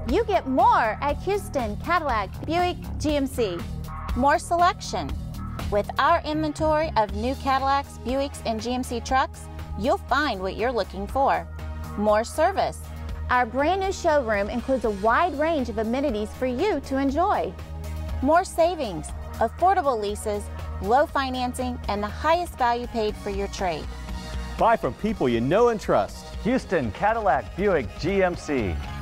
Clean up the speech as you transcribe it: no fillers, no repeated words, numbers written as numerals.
You get more at Huston Cadillac Buick GMC. More selection. With our inventory of new Cadillacs, Buicks, and GMC trucks, you'll find what you're looking for. More service. Our brand new showroom includes a wide range of amenities for you to enjoy. More savings, affordable leases, low financing, and the highest value paid for your trade. Buy from people you know and trust. Huston Cadillac Buick GMC.